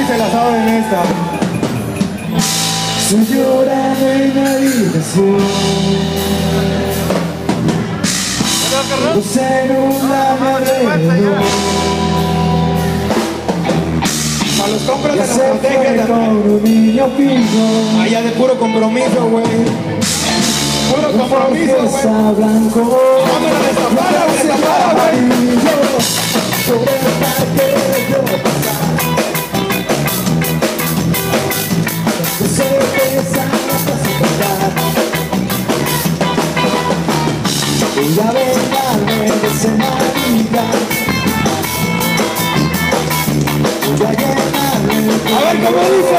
se la saben esta. Estoy llorando en la habitación. Los celular me alrededor. Para los compras de Ya la se estrategia fue con también. un niño pico. Allá de puro compromiso, güey. Puro Un compromiso, güey. fiesta blanco. Vamos a destapar, güey. Amarillo. Sobre el parque yo pasar. Las cervezas hasta cantar. Voy a vengarme de ese marica. Voy a llenarme. A ver cómo dice,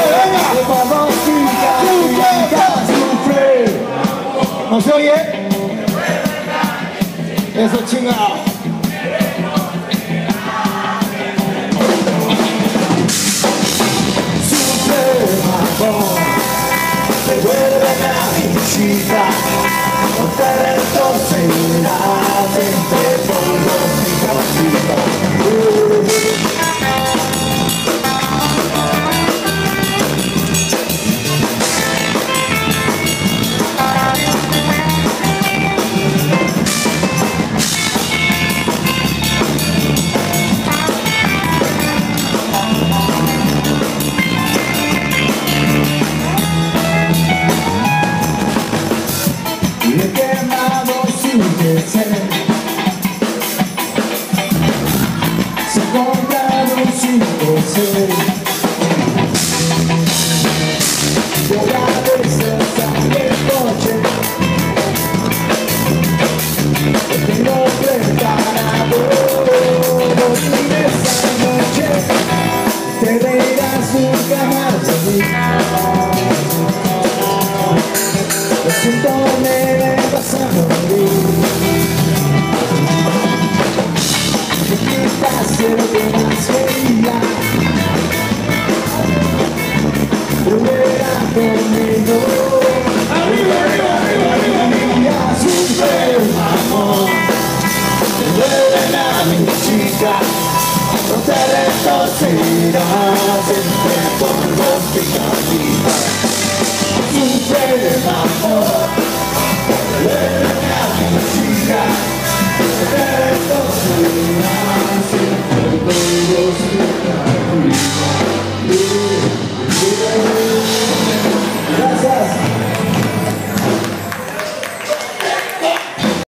venga. ¿No se oye? Eso chingado. Devuelven a mi chica, no te retorcerás entre polvos y casitas. Y he quemado sin deseo.